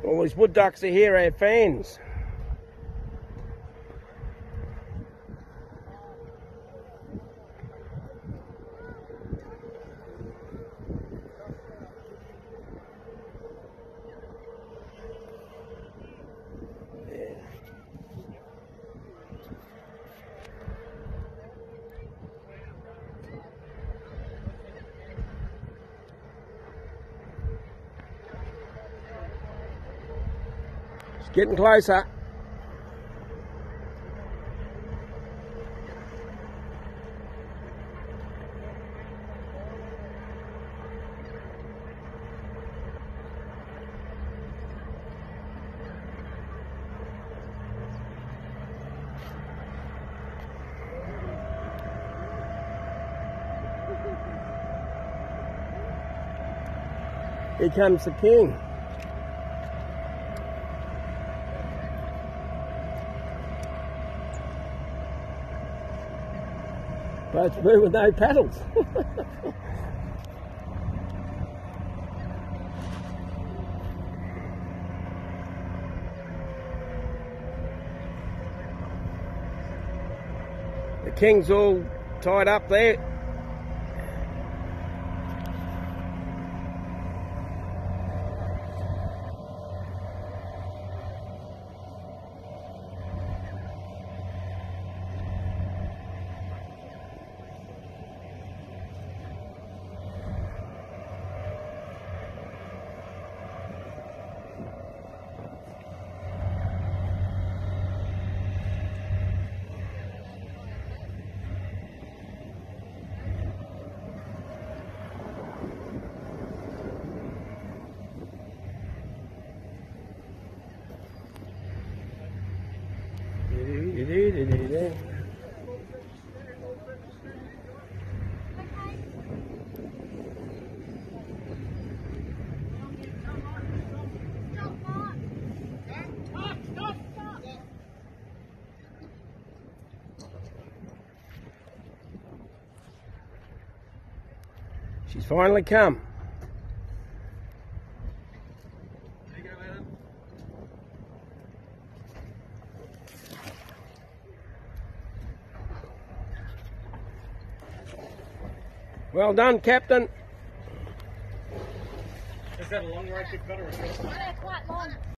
All these wood ducks are here, our fans. It's getting closer. Here comes the king. Boats move with no paddles. The king's all tied up there. She's finally come. Well done, Captain. Is that a long ride, bit better or a short one? Quite long.